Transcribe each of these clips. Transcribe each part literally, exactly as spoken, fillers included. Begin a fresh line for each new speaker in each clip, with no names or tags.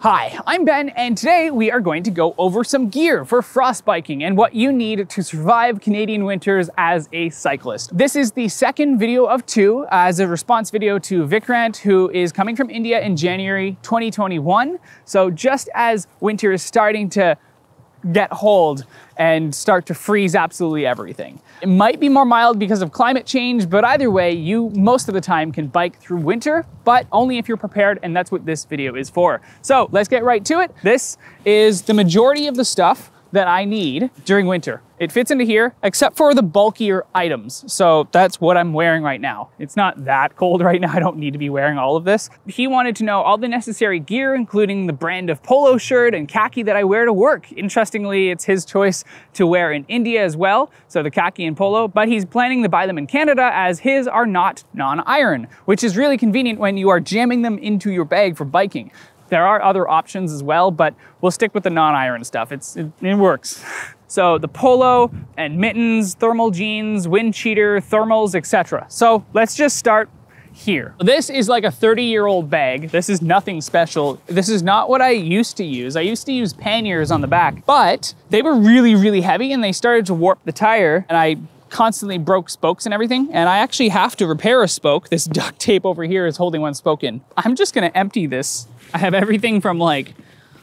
Hi, I'm Ben, and today we are going to go over some gear for frostbiking and what you need to survive Canadian winters as a cyclist. This is the second video of two as a response video to Vikrant, who is coming from India in January twenty twenty-one. So just as winter is starting to get hold and start to freeze absolutely everything. It might be more mild because of climate change, but either way, you most of the time can bike through winter, but only if you're prepared, and that's what this video is for. So let's get right to it. This is the majority of the stuff that I need during winter. It fits into here, except for the bulkier items. So that's what I'm wearing right now. It's not that cold right now. I don't need to be wearing all of this. He wanted to know all the necessary gear, including the brand of polo shirt and khaki that I wear to work. Interestingly, it's his choice to wear in India as well, so the khaki and polo, but he's planning to buy them in Canada as his are not non-iron, which is really convenient when you are jamming them into your bag for biking. There are other options as well, but we'll stick with the non-iron stuff. It's, it, it works. So the polo and mittens, thermal jeans, wind cheater, thermals, et cetera. So let's just start here. This is like a thirty year old bag. This is nothing special. This is not what I used to use. I used to use panniers on the back, but they were really, really heavy and they started to warp the tire, and I constantly broke spokes and everything, and I actually have to repair a spoke. This duct tape over here is holding one spoke in. I'm just gonna empty this. I have everything from like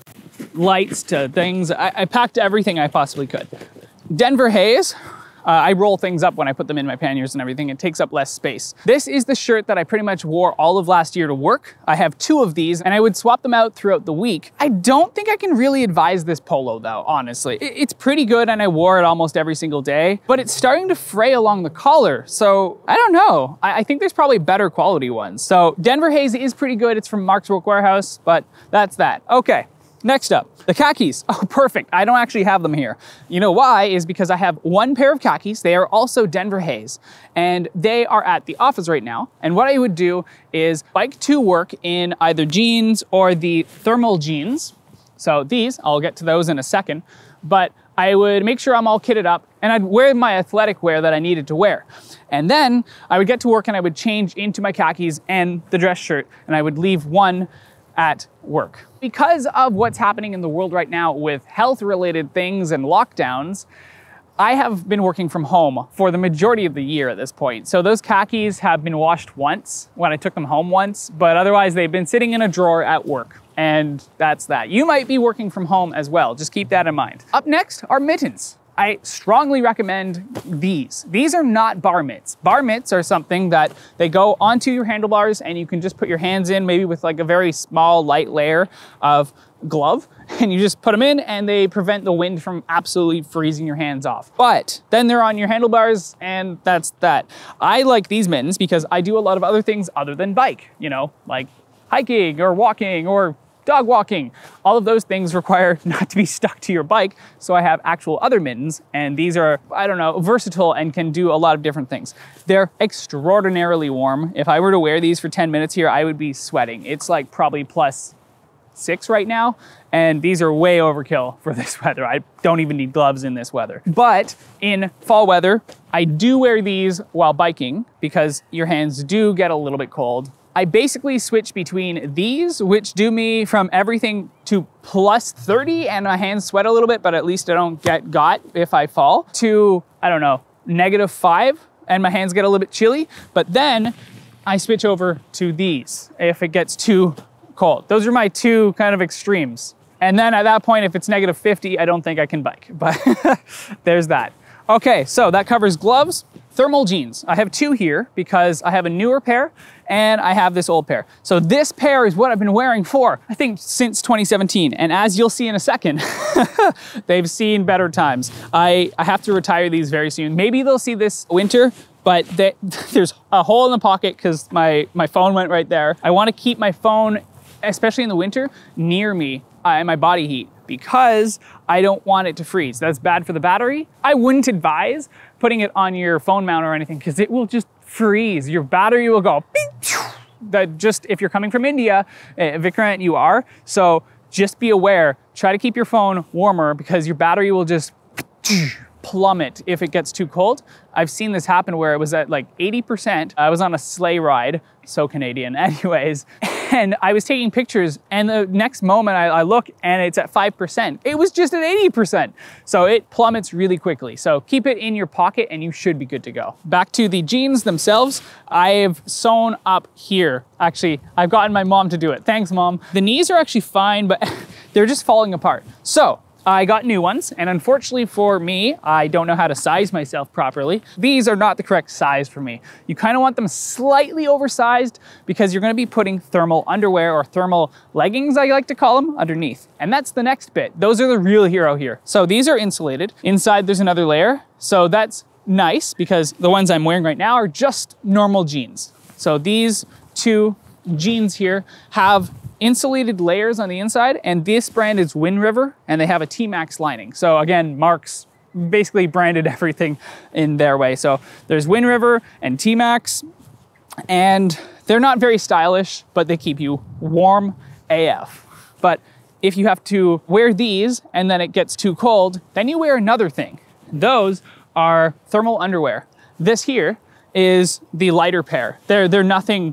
lights to things. I, I packed everything I possibly could. Denver Haze. Uh, I roll things up when I put them in my panniers and everything. It takes up less space. This is the shirt that I pretty much wore all of last year to work. I have two of these and I would swap them out throughout the week. I don't think I can really advise this polo though, honestly. It, it's pretty good and I wore it almost every single day, but it's starting to fray along the collar. So I don't know. I, I think there's probably better quality ones. So Denver Haze is pretty good. It's from Mark's Work Warehouse, but that's that. Okay. Next up, the khakis. Oh, perfect. I don't actually have them here. You know why? Is because I have one pair of khakis. They are also Denver Haze, and they are at the office right now. And what I would do is bike to work in either jeans or the thermal jeans. So these, I'll get to those in a second, but I would make sure I'm all kitted up and I'd wear my athletic wear that I needed to wear. And then I would get to work and I would change into my khakis and the dress shirt, and I would leave one at work. Because of what's happening in the world right now with health-related things and lockdowns, I have been working from home for the majority of the year at this point. So those khakis have been washed once when I took them home once, but otherwise they've been sitting in a drawer at work. And that's that. You might be working from home as well. Just keep that in mind. Up next are mittens. I strongly recommend these. These are not bar mitts. Bar mitts are something that they go onto your handlebars and you can just put your hands in, maybe with like a very small, light layer of glove, and you just put them in and they prevent the wind from absolutely freezing your hands off. But then they're on your handlebars and that's that. I like these mittens because I do a lot of other things other than bike, you know, like hiking or walking or dog walking. All of those things require not to be stuck to your bike, so I have actual other mittens, and these are, I don't know, versatile and can do a lot of different things. They're extraordinarily warm. If I were to wear these for ten minutes here, I would be sweating. It's like probably plus six right now, and these are way overkill for this weather. I don't even need gloves in this weather. But in fall weather, I do wear these while biking because your hands do get a little bit cold. I basically switch between these, which do me from everything to plus thirty and my hands sweat a little bit, but at least I don't get got if I fall, to, I don't know, negative five and my hands get a little bit chilly. But then I switch over to these if it gets too cold. Those are my two kind of extremes. And then at that point, if it's negative fifty, I don't think I can bike, but there's that. Okay, so that covers gloves. Thermal jeans. I have two here because I have a newer pair and I have this old pair. So this pair is what I've been wearing for, I think, since twenty seventeen. And as you'll see in a second, they've seen better times. I, I have to retire these very soon. Maybe they'll see this winter, but they, there's a hole in the pocket because my, my phone went right there. I want to keep my phone, especially in the winter, near me uh, and my body heat, because I don't want it to freeze. That's bad for the battery. I wouldn't advise putting it on your phone mount or anything because it will just freeze. Your battery will go beep. That just, if you're coming from India, uh, Vikrant, you are. So just be aware, try to keep your phone warmer because your battery will just plummet if it gets too cold. I've seen this happen where it was at like eighty percent. I was on a sleigh ride, so Canadian anyways, And I was taking pictures, and the next moment I, I look and it's at five percent. It was just at eighty percent. So it plummets really quickly. So keep it in your pocket and you should be good to go. Back to the jeans themselves, I've sewn up here. Actually, I've gotten my mom to do it. Thanks, Mom. The knees are actually fine, but they're just falling apart. So I got new ones, and unfortunately for me, I don't know how to size myself properly. These are not the correct size for me. You kind of want them slightly oversized because you're gonna be putting thermal underwear or thermal leggings, I like to call them, underneath. And that's the next bit. Those are the real hero here. So these are insulated. Inside there's another layer. So that's nice because the ones I'm wearing right now are just normal jeans. So these two jeans here have insulated layers on the inside, and this brand is Windriver, and they have a T max lining. So again, Mark's basically branded everything in their way. So there's Windriver and T max, and they're not very stylish, but they keep you warm A F. But if you have to wear these and then it gets too cold, then you wear another thing. Those are thermal underwear. This here is the lighter pair. They're, they're nothing.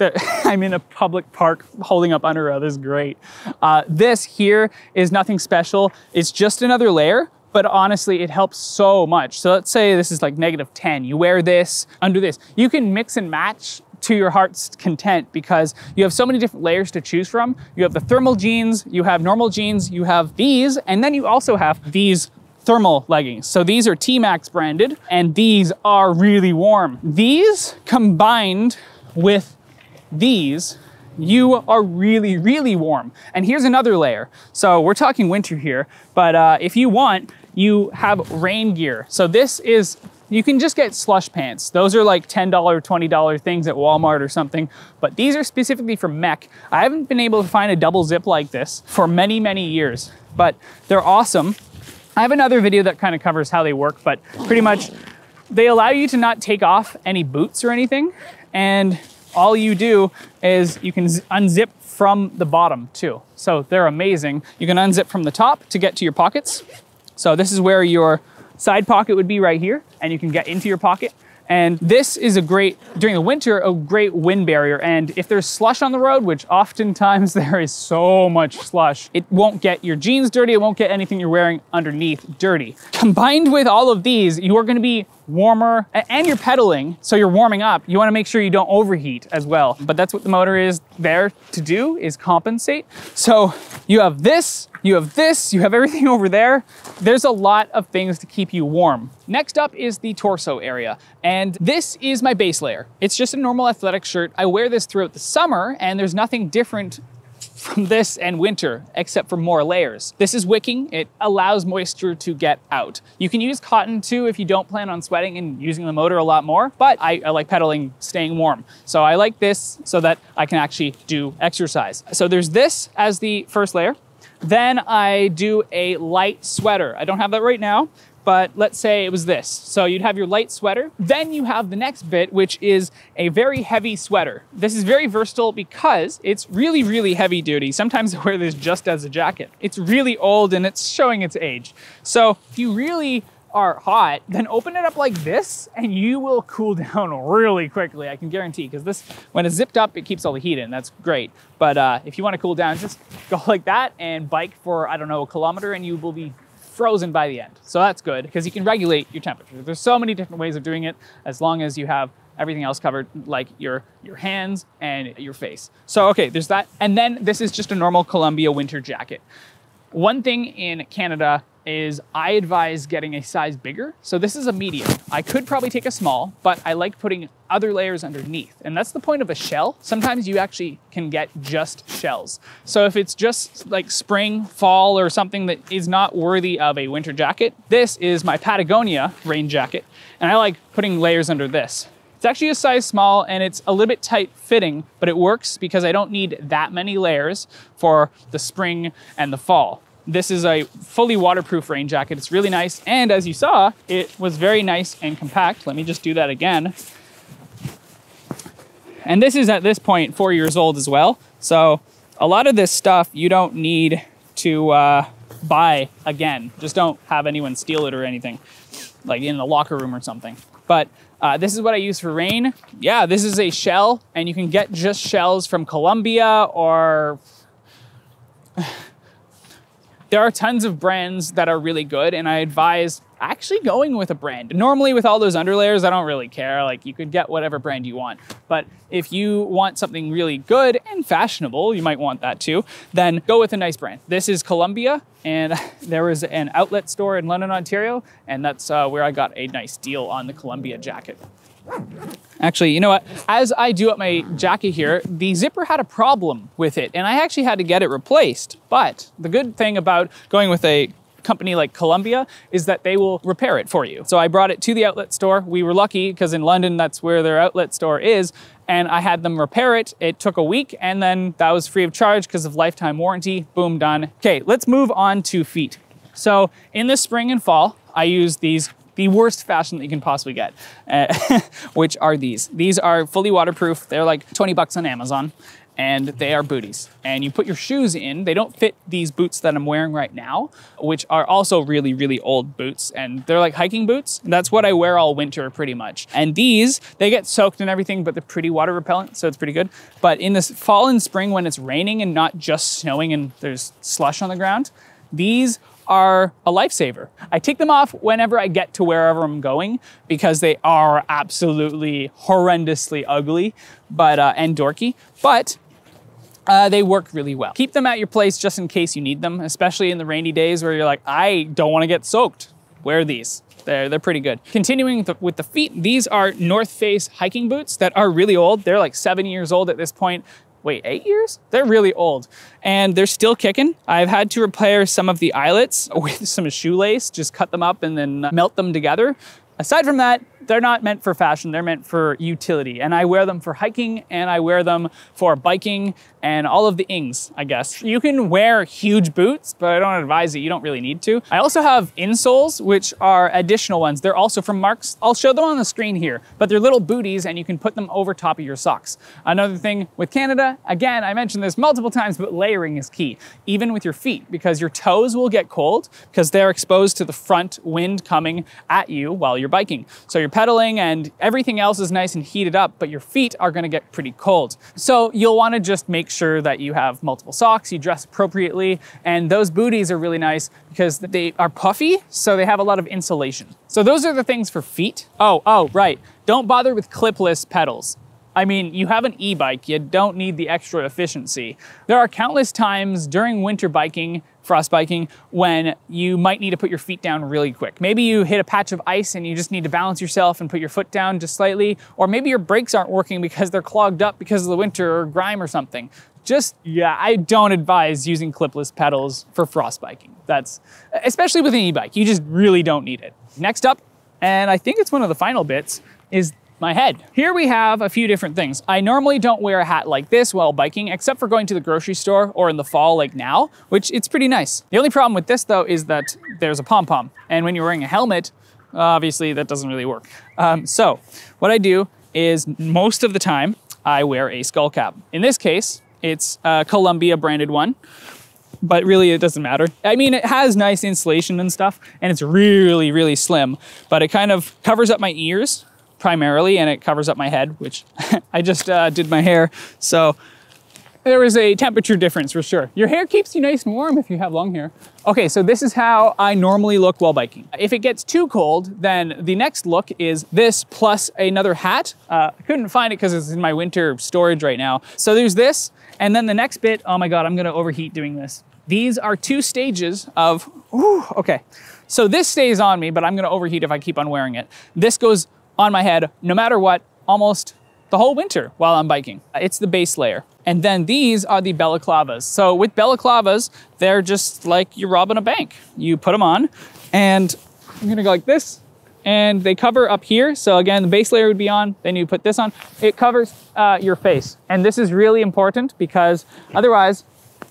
I'm in a public park holding up underwear. This is great. Uh, this here is nothing special. It's just another layer, but honestly, it helps so much. So let's say this is like negative ten. You wear this under this. You can mix and match to your heart's content because you have so many different layers to choose from. You have the thermal jeans, you have normal jeans, you have these, and then you also have these thermal leggings. So these are T max branded, and these are really warm. These combined with these, you are really, really warm. And here's another layer. So we're talking winter here, but uh, if you want, you have rain gear. So this is, you can just get slush pants. Those are like ten dollar, twenty dollar things at Walmart or something, but these are specifically for mech. I haven't been able to find a double zip like this for many, many years, but they're awesome. I have another video that kind of covers how they work, but pretty much they allow you to not take off any boots or anything, and all you do is you can unzip from the bottom too. So they're amazing. You can unzip from the top to get to your pockets. So this is where your side pocket would be right here, and you can get into your pocket. And this is a great, during the winter, a great wind barrier. And if there's slush on the road, which oftentimes there is so much slush, it won't get your jeans dirty, it won't get anything you're wearing underneath dirty. Combined with all of these, you are gonna be warmer, and you're pedaling, so you're warming up. You wanna make sure you don't overheat as well. But that's what the motor is there to do, is compensate. So you have this, you have this, you have everything over there. There's a lot of things to keep you warm. Next up is the torso area. And this is my base layer. It's just a normal athletic shirt. I wear this throughout the summer, and there's nothing different from this and winter, except for more layers. This is wicking. It allows moisture to get out. You can use cotton too if you don't plan on sweating and using the motor a lot more, but I, I like pedaling, staying warm. So I like this so that I can actually do exercise. So there's this as the first layer. Then I do a light sweater. I don't have that right now, but let's say it was this. So you'd have your light sweater. Then you have the next bit, which is a very heavy sweater. This is very versatile because it's really, really heavy duty. Sometimes I wear this just as a jacket. It's really old and it's showing its age. So if you really are hot, then open it up like this and you will cool down really quickly, I can guarantee, because this, when it's zipped up, it keeps all the heat in. That's great. But uh, if you want to cool down, just go like that and bike for, I don't know, a kilometer, and you will be frozen by the end. So that's good because you can regulate your temperature. There's so many different ways of doing it as long as you have everything else covered, like your, your hands and your face. So, okay, there's that. And then this is just a normal Columbia winter jacket. One thing in Canada is I advise getting a size bigger. So this is a medium. I could probably take a small, but I like putting other layers underneath. And that's the point of a shell. Sometimes you actually can get just shells. So if it's just like spring, fall, or something that is not worthy of a winter jacket, this is my Patagonia rain jacket. And I like putting layers under this. It's actually a size small and it's a little bit tight fitting, but it works because I don't need that many layers for the spring and the fall. This is a fully waterproof rain jacket. It's really nice. And as you saw, it was very nice and compact. Let me just do that again. And this is at this point four years old as well. So a lot of this stuff you don't need to uh, buy again. Just don't have anyone steal it or anything, like in the locker room or something. But Uh, this is what I use for rain. Yeah, this is a shell, and you can get just shells from Columbia or... There are tons of brands that are really good, and I advise actually going with a brand. Normally with all those underlayers, I don't really care. Like, you could get whatever brand you want. But if you want something really good and fashionable, you might want that too, then go with a nice brand. This is Columbia, and there was an outlet store in London, Ontario, and that's uh, where I got a nice deal on the Columbia jacket. Actually, you know what? As I do up my jacket here, the zipper had a problem with it, and I actually had to get it replaced. But the good thing about going with a company like Columbia is that they will repair it for you. So I brought it to the outlet store. We were lucky because in London, that's where their outlet store is. And I had them repair it. It took a week, and then that was free of charge because of lifetime warranty. Boom, done. Okay, let's move on to feet. So in the spring and fall, I use these the worst fashion that you can possibly get, uh, which are these. These are fully waterproof. They're like twenty bucks on Amazon, and they are booties. And you put your shoes in. They don't fit these boots that I'm wearing right now, which are also really, really old boots. And they're like hiking boots. That's what I wear all winter pretty much. And these, they get soaked and everything, but they're pretty water repellent, so it's pretty good. But in this fall and spring when it's raining and not just snowing and there's slush on the ground, these are a lifesaver. I take them off whenever I get to wherever I'm going because they are absolutely horrendously ugly but uh, and dorky, but uh, they work really well. Keep them at your place just in case you need them, especially in the rainy days where you're like, I don't want to get soaked. Wear these. They're, they're pretty good. Continuing with the, with the feet, these are North Face hiking boots that are really old. They're like seven years old at this point. Wait, eight years? They're really old and they're still kicking. I've had to repair some of the eyelets with some shoelace, just cut them up and then melt them together. Aside from that, they're not meant for fashion, they're meant for utility. And I wear them for hiking and I wear them for biking and all of the ings, I guess. You can wear huge boots, but I don't advise it, you don't really need to. I also have insoles, which are additional ones. They're also from Marks. I'll show them on the screen here, but they're little booties and you can put them over top of your socks. Another thing with Canada, again, I mentioned this multiple times, but layering is key, even with your feet, because your toes will get cold because they're exposed to the front wind coming at you while you're biking. So you're pedaling and everything else is nice and heated up, but your feet are gonna get pretty cold. So you'll wanna just make sure that you have multiple socks, you dress appropriately, and those booties are really nice because they are puffy, so they have a lot of insulation. So those are the things for feet. Oh, oh, right. Don't bother with clipless pedals. I mean, you have an e-bike, you don't need the extra efficiency. There are countless times during winter biking, frostbiking, when you might need to put your feet down really quick. Maybe you hit a patch of ice and you just need to balance yourself and put your foot down just slightly, or maybe your brakes aren't working because they're clogged up because of the winter or grime or something. Just, yeah, I don't advise using clipless pedals for frostbiking. That's, especially with an e-bike, you just really don't need it. Next up, and I think it's one of the final bits, is my head. Here we have a few different things. I normally don't wear a hat like this while biking, except for going to the grocery store or in the fall like now, which it's pretty nice. The only problem with this though is that there's a pom-pom. And when you're wearing a helmet, obviously that doesn't really work. Um, so what I do is most of the time I wear a skull cap. In this case, it's a Columbia branded one, but really it doesn't matter. I mean, it has nice insulation and stuff, and it's really, really slim, but it kind of covers up my ears primarily, and it covers up my head, which I just uh, did my hair. So there is a temperature difference for sure. Your hair keeps you nice and warm if you have long hair. Okay, so this is how I normally look while biking. If it gets too cold, then the next look is this plus another hat. Uh, I couldn't find it because it's in my winter storage right now. So there's this, and then the next bit, oh my God, I'm gonna overheat doing this. These are two stages of, ooh, okay. So this stays on me, but I'm gonna overheat if I keep on wearing it. This goes on my head, no matter what, almost the whole winter while I'm biking. It's the base layer. And then these are the balaclavas. So with balaclavas, they're just like you're robbing a bank. You put them on, and I'm gonna go like this, and they cover up here. So again, the base layer would be on, then you put this on. It covers uh, your face. And this is really important because otherwise,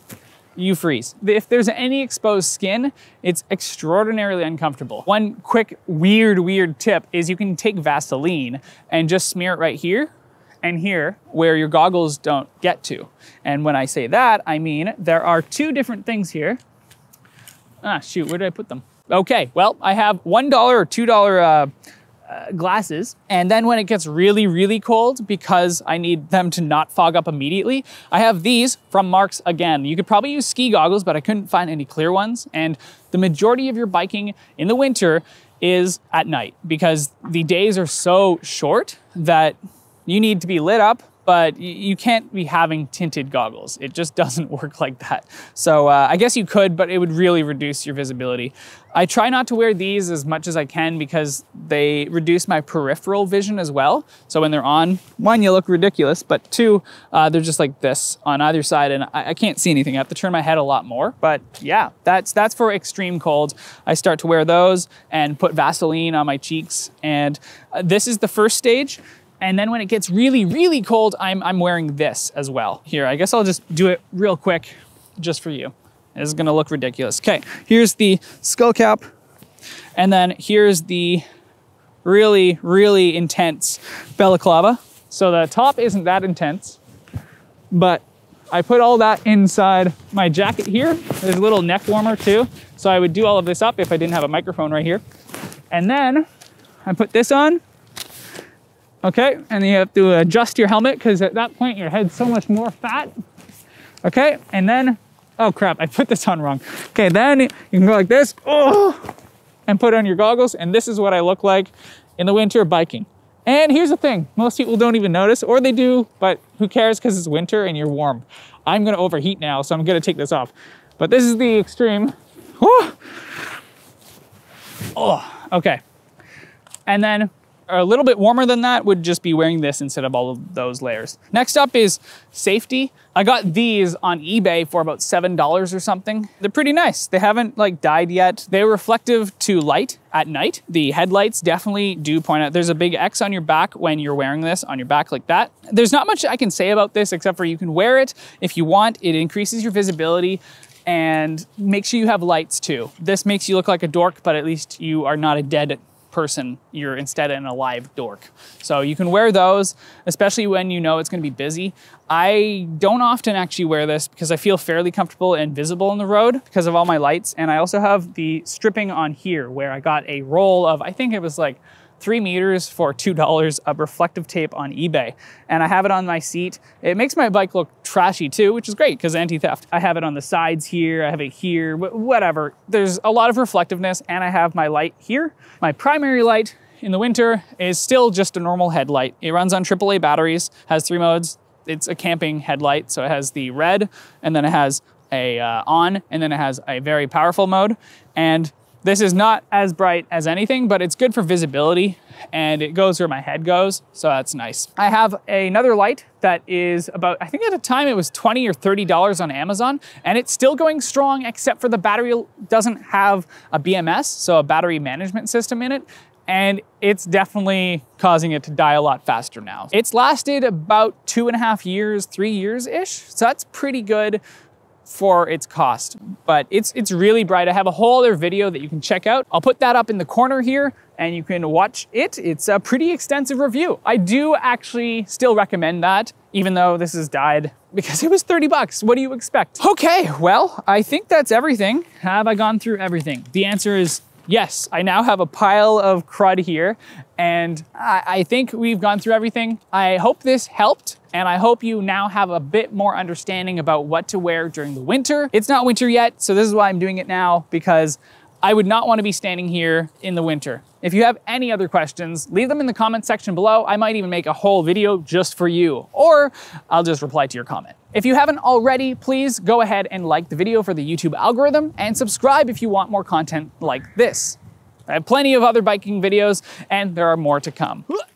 you freeze. If there's any exposed skin, it's extraordinarily uncomfortable. One quick, weird, weird tip is you can take Vaseline and just smear it right here and here where your goggles don't get to. And when I say that, I mean there are two different things here. Ah, shoot, where did I put them? Okay, well, I have one dollar or two dollar uh, uh, glasses. And then when it gets really, really cold, because I need them to not fog up immediately, I have these from Marks again. You could probably use ski goggles, but I couldn't find any clear ones. And the majority of your biking in the winter is at night because the days are so short that you need to be lit up, but you can't be having tinted goggles. It just doesn't work like that. So uh, I guess you could, but it would really reduce your visibility. I try not to wear these as much as I can because they reduce my peripheral vision as well. So when they're on, one, you look ridiculous, but two, uh, they're just like this on either side and I, I can't see anything. I have to turn my head a lot more. But yeah, that's, that's for extreme cold. I start to wear those and put Vaseline on my cheeks. And uh, this is the first stage. And then when it gets really, really cold, I'm, I'm wearing this as well. Here, I guess I'll just do it real quick just for you. This is gonna look ridiculous. Okay, here's the skull cap. And then here's the really, really intense balaclava. So the top isn't that intense, but I put all that inside my jacket here. There's a little neck warmer too. So I would do all of this up if I didn't have a microphone right here. And then I put this on. Okay, and you have to adjust your helmet because at that point your head's so much more fat. Okay, and then, oh crap, I put this on wrong. Okay, then you can go like this, oh, and put on your goggles, and this is what I look like in the winter biking. And here's the thing, most people don't even notice, or they do, but who cares because it's winter and you're warm. I'm gonna overheat now, so I'm gonna take this off. But this is the extreme. Oh, oh okay. And then, a little bit warmer than that would just be wearing this instead of all of those layers. Next up is safety. I got these on eBay for about seven dollars or something. They're pretty nice. They haven't like died yet. They're reflective to light at night. The headlights definitely do point out. There's a big X on your back when you're wearing this on your back like that. There's not much I can say about this except for you can wear it if you want. It increases your visibility and makes sure you have lights too. This makes you look like a dork, but at least you are not a dead person, you're instead an alive dork. So you can wear those, especially when you know it's gonna be busy. I don't often actually wear this because I feel fairly comfortable and visible on the road because of all my lights. And I also have the stripping on here where I got a roll of, I think it was like three meters for two dollars of reflective tape on eBay. And I have it on my seat. It makes my bike look trashy too, which is great because anti-theft. I have it on the sides here, I have it here, whatever. There's a lot of reflectiveness and I have my light here. My primary light in the winter is still just a normal headlight. It runs on triple A batteries, has three modes. It's a camping headlight. So it has the red and then it has a uh, on and then it has a very powerful mode. And this is not as bright as anything, but it's good for visibility and it goes where my head goes, so that's nice. I have another light that is about, I think at the time it was twenty or thirty dollars on Amazon, and it's still going strong except for the battery doesn't have a B M S, so a battery management system in it, and it's definitely causing it to die a lot faster now. It's lasted about two and a half years, three years-ish, so that's pretty good for its cost, but it's it's really bright. I have a whole other video that you can check out. I'll put that up in the corner here and you can watch it. It's a pretty extensive review. I do actually still recommend that, even though this has died because it was thirty bucks. What do you expect? Okay, well, I think that's everything. Have I gone through everything? The answer is yes. I now have a pile of crud here and I, I think we've gone through everything. I hope this helped. And I hope you now have a bit more understanding about what to wear during the winter. It's not winter yet, so this is why I'm doing it now, because I would not want to be standing here in the winter. If you have any other questions, leave them in the comment section below. I might even make a whole video just for you, or I'll just reply to your comment. If you haven't already, please go ahead and like the video for the YouTube algorithm and subscribe if you want more content like this. I have plenty of other biking videos and there are more to come.